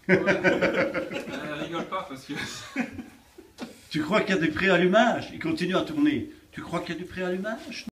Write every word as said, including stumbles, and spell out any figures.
Ouais. Elle rigole pas parce que... Tu crois qu'il y a du préallumage? Il continue à tourner. Tu crois qu'il y a du préallumage?